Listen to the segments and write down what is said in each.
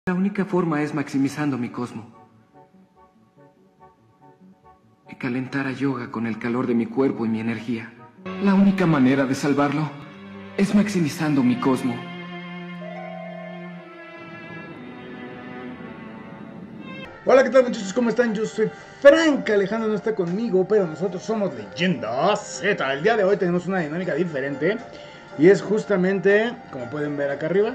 La única forma es maximizando mi cosmo. Y calentar a Yoga con el calor de mi cuerpo y mi energía. La única manera de salvarlo es maximizando mi cosmo. Hola, ¿qué tal, muchachos? ¿Cómo están? Yo soy Frank. Alejandro no está conmigo, pero nosotros somos Leyenda Z. El día de hoy tenemos una dinámica diferente. Y es justamente, como pueden ver acá arriba,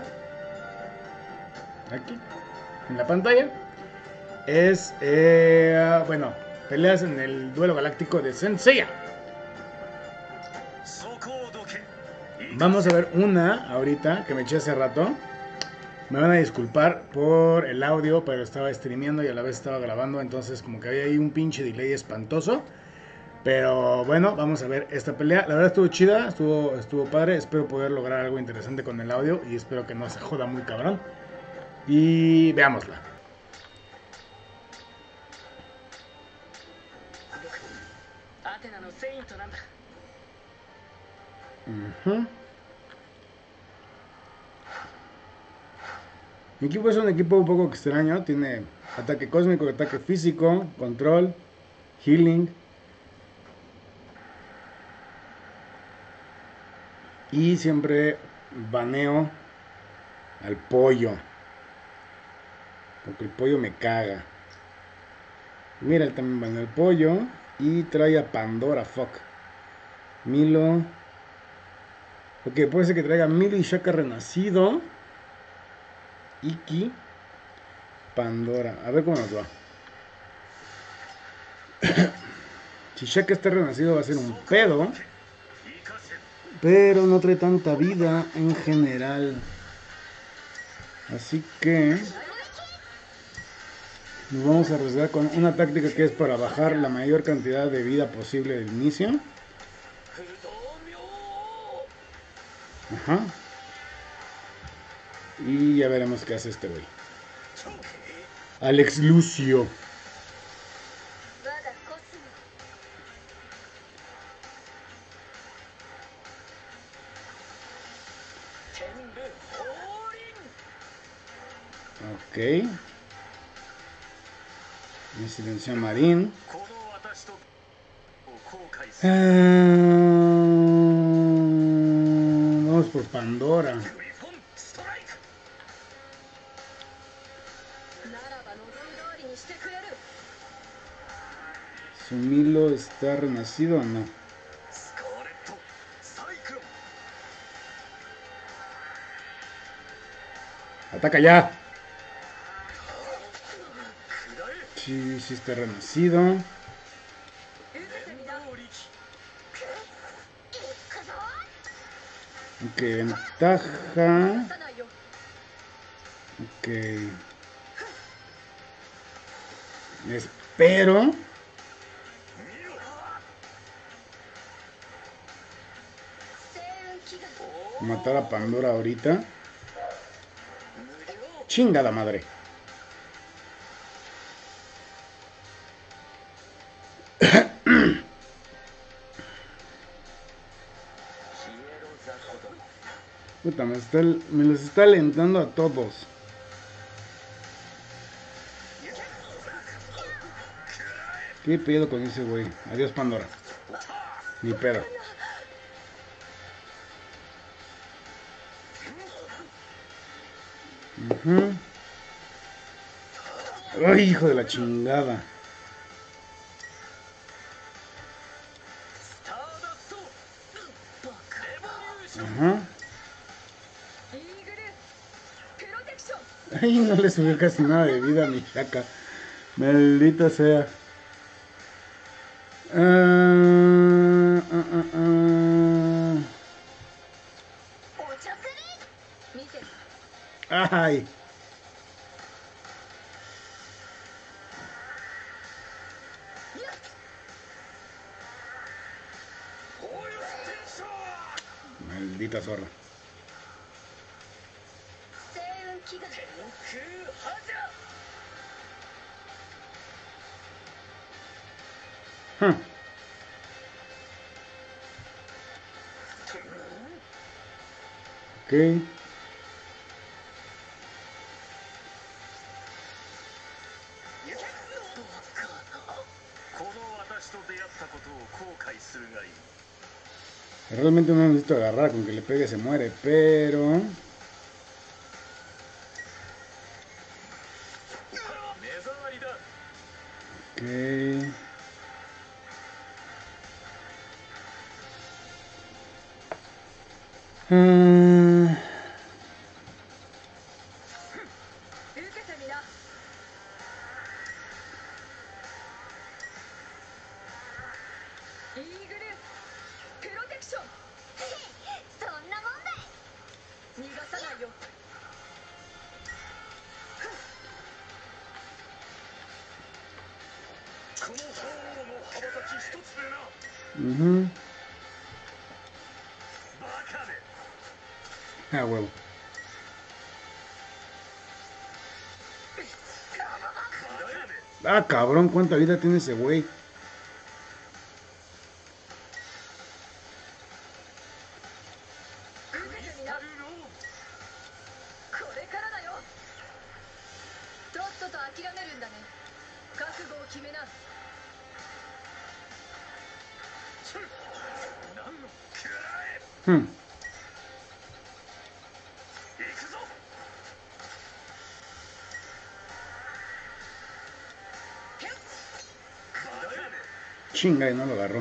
aquí, en la pantalla, es, bueno, peleas en el duelo galáctico de Saint Seiya. Vamos a ver una ahorita, que me eché hace rato. Me van a disculpar por el audio, pero estaba streameando y a la vez estaba grabando, entonces como que había ahí un pinche delay espantoso. Pero bueno, vamos a ver esta pelea. La verdad estuvo chida, estuvo padre. Espero poder lograr algo interesante con el audio y espero que no se joda muy cabrón. Y veámosla. Mi equipo es un equipo un poco extraño. Tiene ataque cósmico, ataque físico, control, healing. Y siempre baneo al pollo. Porque el pollo me caga. Mira, él también baneo al pollo. Y trae a Pandora, fuck. Milo. Ok, puede ser que traiga Milo y Shaka renacido. Iki. Pandora. A ver cómo nos va. Si Shaka está renacido va a ser un pedo. Pero no trae tanta vida en general. Así que nos vamos a arriesgar con una táctica que es para bajar la mayor cantidad de vida posible del inicio. Ajá. Y ya veremos qué hace este güey. Alex Lucio. Ok. Me silenció a Marín. Vamos por Pandora. ¿Su Milo está renacido o no? ¡Ataca ya! Sí, sí está renacido. Ok, ventaja. Ok. Espero. Matar a Pandora ahorita. Chingada madre. Puta, me los está alentando a todos. ¿Qué pedo con ese güey? Adiós, Pandora. Ni pedo. Ay, hijo de la chingada. Ajá. Ay, no le subió casi nada de vida a mi Shaka. Maldita sea. Ay. Maldita zorra. Huh. Ok. Realmente no necesito agarrar, con que le pegue se muere, pero... Ok. Ah, ujú. Ah, huevo. Ah, cabrón, ¿cuánta vida tiene ese güey? Hmm. Chinga, y no lo agarró.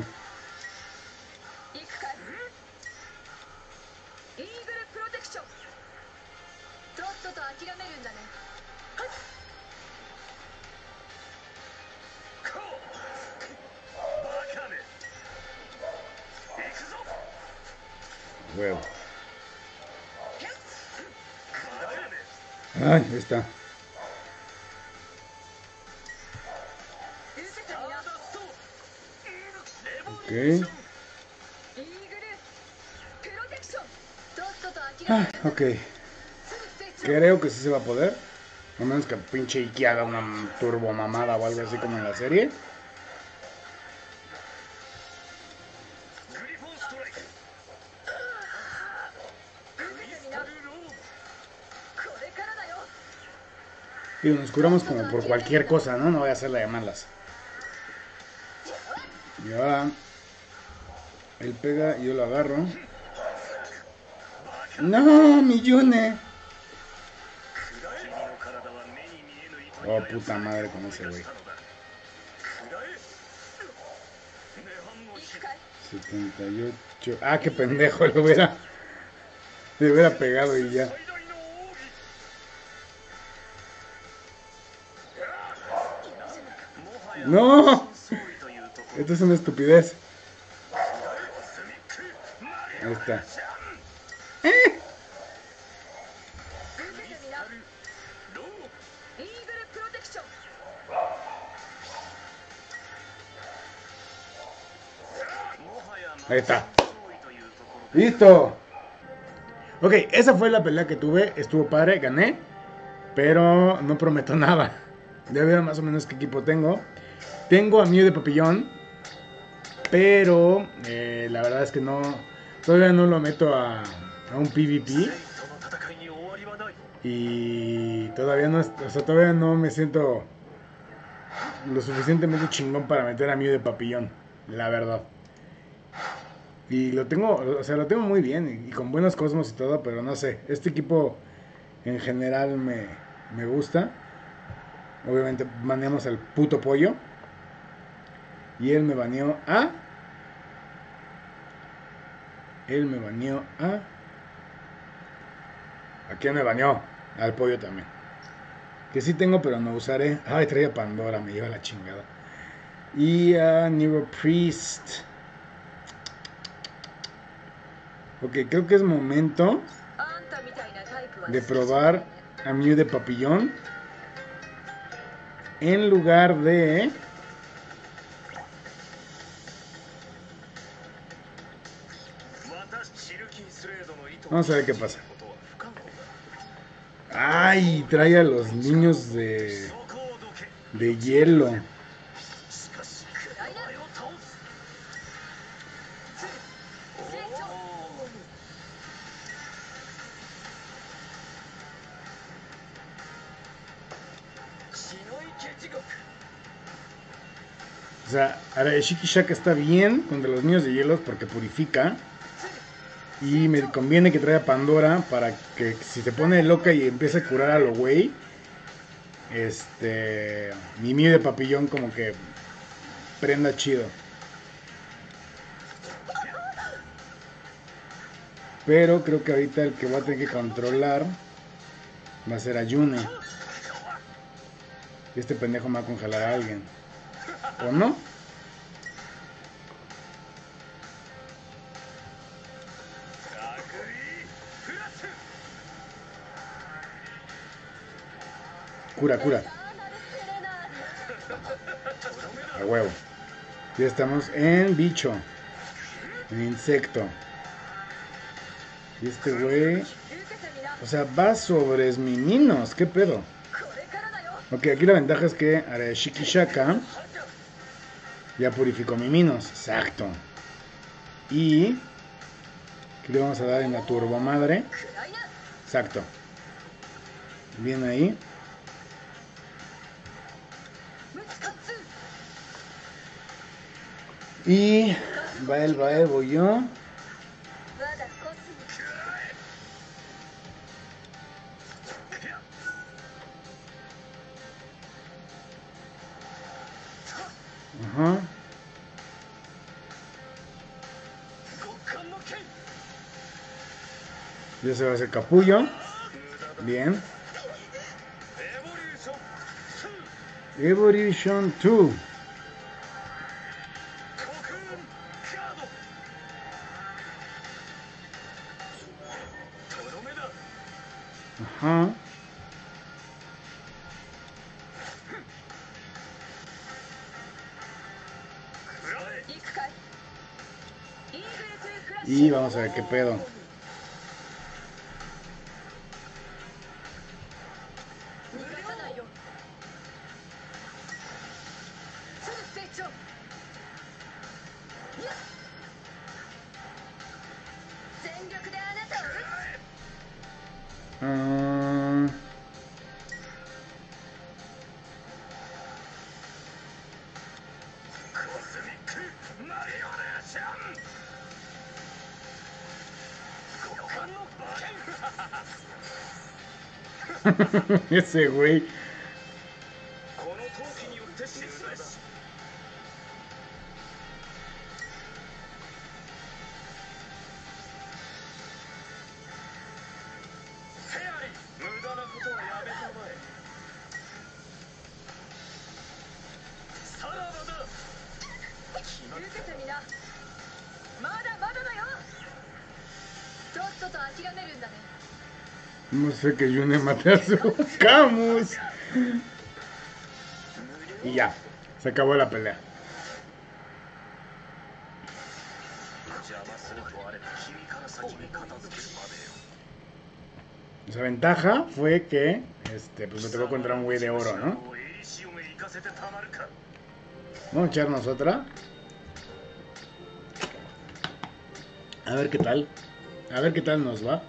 Huevo. Ay, ahí está. Ok. Ah, ok. Creo que sí se va a poder. A menos que pinche Iki haga una turbo mamada o algo así como en la serie. Y nos curamos como por cualquier cosa, ¿no? No voy a hacerla de malas. Y ahora él pega y yo lo agarro. No, mi Yune. Oh, puta madre con ese güey. 78. Ah, qué pendejo, le hubiera pegado y ya. No, esto es una estupidez. Ahí está. Ahí está. Listo. Ok, esa fue la pelea que tuve. Estuvo padre, gané. Pero no prometo nada. Ya veo más o menos qué equipo tengo. Tengo a Mew de Papillón. Pero la verdad es que no. Todavía no lo meto a un PvP. Y todavía no, o sea, todavía no me siento lo suficientemente chingón para meter a Mew de Papillón. La verdad. Y lo tengo, o sea, lo tengo muy bien y con buenos cosmos y todo, pero no sé. Este equipo en general me gusta. Obviamente baneamos al puto pollo. Y él me baneó a. Él me baneó a. ¿A quién me baneó? Al pollo también. Que sí tengo, pero no usaré. Ay, traía Pandora, me lleva la chingada. Y a Nero Priest. Ok, creo que es momento de probar a Mew de Papillón. En lugar de. Vamos a ver qué pasa. Ay, trae a los niños de hielo. O sea, Arashiki Shaka está bien contra los niños de hielos porque purifica. Y me conviene que traiga Pandora para que si se pone loca y empieza a curar a lo güey, mi Mew de papillón como que prenda chido. Pero creo que ahorita el que voy a tener que controlar va a ser a Yune. Y este pendejo me va a congelar a alguien. ¿O no? Cura, cura. A huevo. Ya estamos en bicho. En insecto. Y este güey... O sea, va sobre Miminos. ¿Qué pedo? Ok, aquí la ventaja es que Arashiki Shaka ya purificó Miminos. Exacto. Y... ¿qué le vamos a dar en la turbo madre? Exacto. Bien ahí. Y va él, voy yo. Ajá. Ya se va a hacer capullo. Bien. Evolution 2. Ajá. Y vamos a ver qué pedo. Ah, ese güey. No sé que Yune mate a su Camus. Y ya, se acabó la pelea. Esa ventaja fue que pues me tocó contra un güey de oro, ¿no? Vamos a echarnos otra. A ver qué tal. A ver qué tal nos va.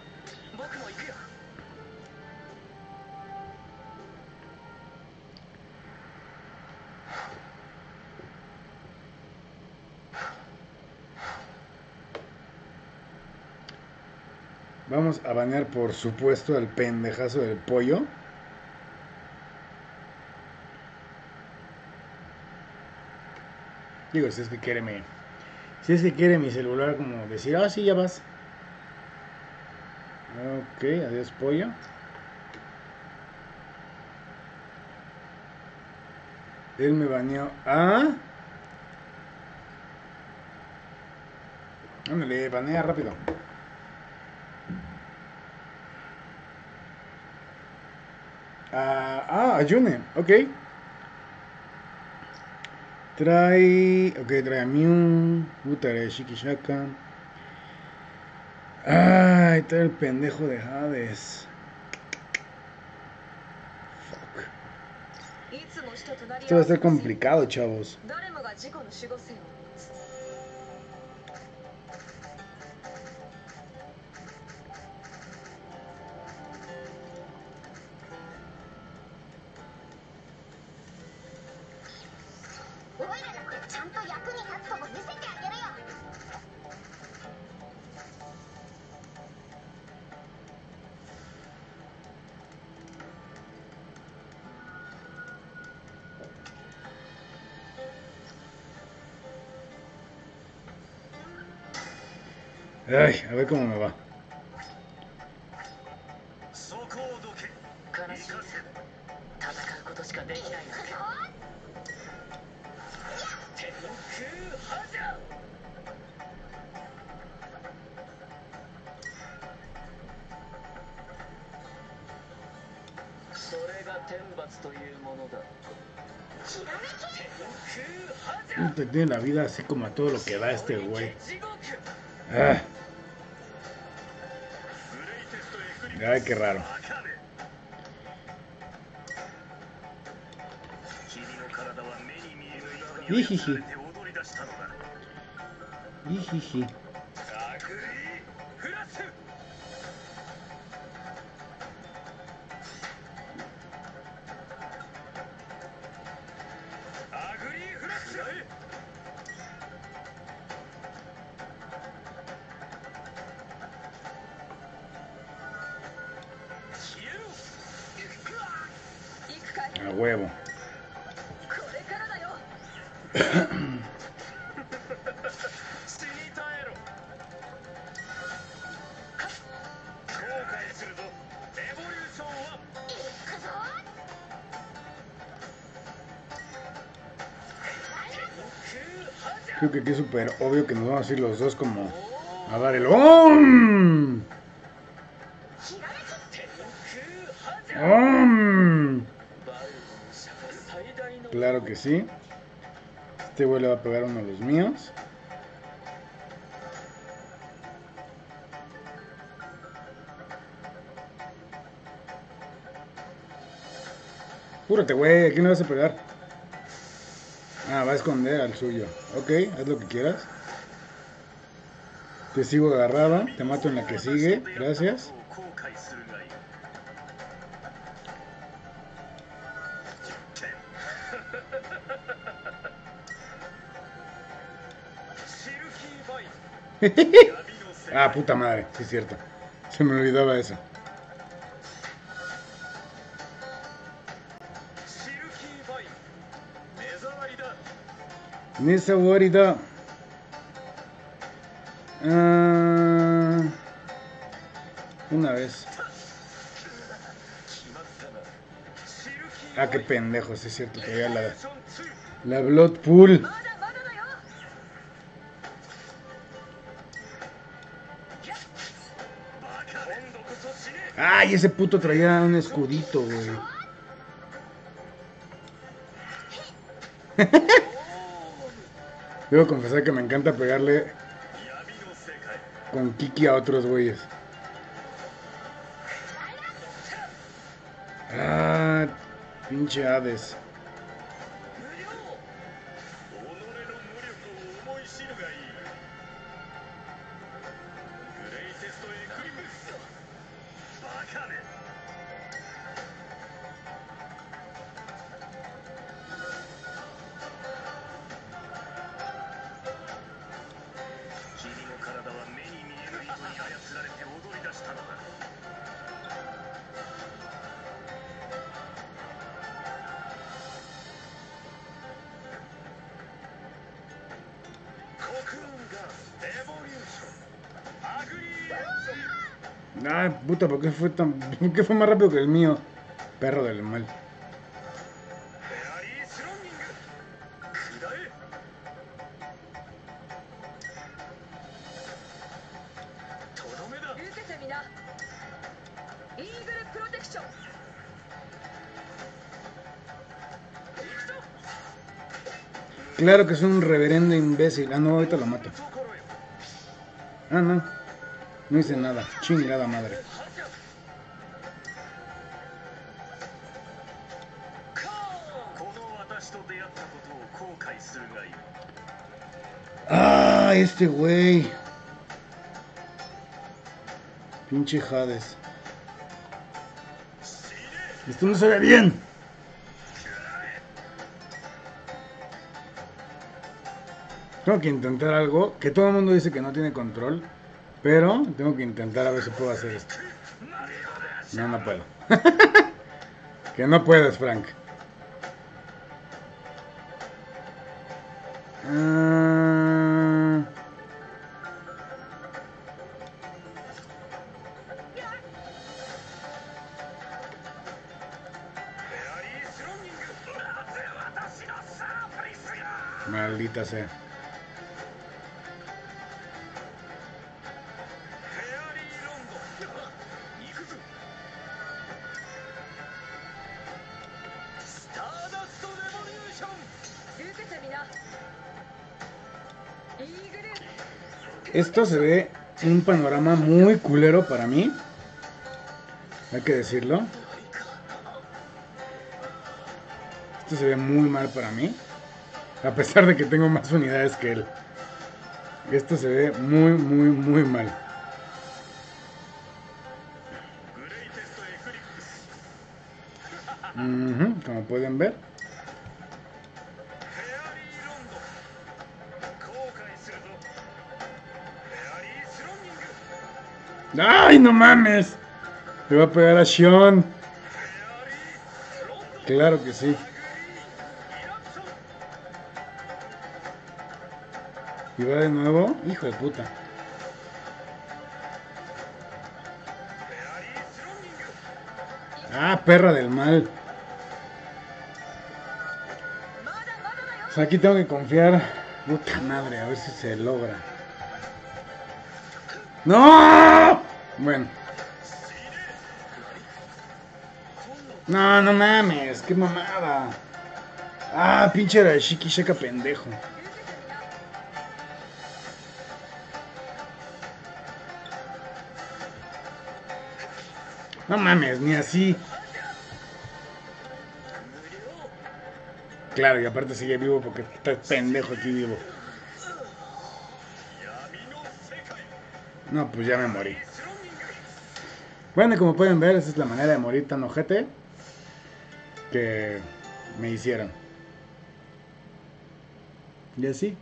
Vamos a banear, por supuesto, al pendejazo del pollo. Digo, si es que quiere mi celular como decir, ah, sí, ya vas. Ok, adiós pollo. Él me baneó a... Ándale, banea rápido. Ayune, ok. Trae a Mew. Utare, Shikishaka. Ay, trae el pendejo de Hades. Fuck. Esto va a estar complicado, chavos. ちゃんと役に立つとこ見せてあげるよ。 Ay, a ver cómo me va. そこをどけ。悲しい。戦うことしかできないのか。天空覇者。それが天罰というものだ。 Tiene la vida así como a todo lo que da este güey. Ah. Ay, qué raro. Jijiji. Jijiji. A huevo. Creo que aquí es súper obvio que nos vamos a ir los dos como a dar el ¡OM! ¡OM! Claro que sí. Este güey le va a pegar uno de los míos. Púrate, güey, aquí no vas a pegar. Ah, va a esconder al suyo. Ok, haz lo que quieras. Te sigo agarrada. Te mato en la que sigue. Gracias. Ah, puta madre. Sí, es cierto. Se me olvidaba eso. Nisa Warida. Una vez. Ah, qué pendejo, sí es cierto. Todavía la Blood Pool. Ay, ese puto traía un escudito, güey. Debo confesar que me encanta pegarle con Kiki a otros güeyes. Ah, pinche Hades. Ay, puta, ¿por qué fue más rápido que el mío? Perro del mal. Claro que es un reverendo imbécil. Ah, no, ahorita lo mato. Ah, no. No hice nada. Chingada madre. Ah, este güey. Pinche Hades. Esto no se ve bien. Tengo que intentar algo que todo el mundo dice que no tiene control. Pero tengo que intentar a ver si puedo hacer esto. No, no puedo. Que no puedes, Frank. Maldita sea. Esto se ve un panorama muy culero para mí. Hay que decirlo. Esto se ve muy mal para mí. A pesar de que tengo más unidades que él. Esto se ve muy, muy, muy mal. Como pueden ver. ¡Ay, no mames! Le va a pegar a Shion. Claro que sí. ¿Y va de nuevo? Hijo de puta. Ah, perra del mal. O sea, aquí tengo que confiar. Puta madre, a ver si se logra. ¡No! Bueno. No, no mames, qué mamada. Ah, pinche Arashiki Sheka pendejo. No mames, ni así. Claro, y aparte sigue vivo porque está pendejo aquí vivo. No, pues ya me morí. Bueno, como pueden ver, esa es la manera de morir tan ojete que me hicieron. Y así.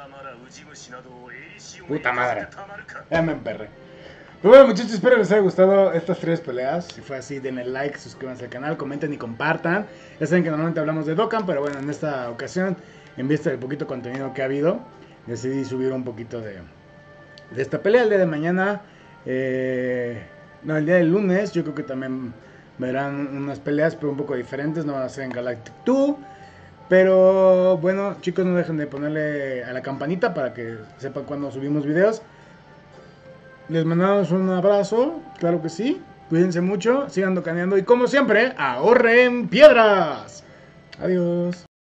Puta madre. Ya me emperré. Pues bueno, muchachos, espero les haya gustado estas 3 peleas. Si fue así, denle like, suscríbanse al canal, comenten y compartan. Ya saben que normalmente hablamos de Dokkan, pero bueno, en esta ocasión, en vista del poquito contenido que ha habido, decidí subir un poquito de esta pelea. El día de mañana, no, el día del lunes, yo creo que también verán unas peleas, pero un poco diferentes. No van a ser en Galactic 2. Pero bueno, chicos, no dejen de ponerle a la campanita para que sepan cuando subimos videos. Les mandamos un abrazo, claro que sí. Cuídense mucho, sigan docaneando y como siempre, ahorren piedras. Adiós.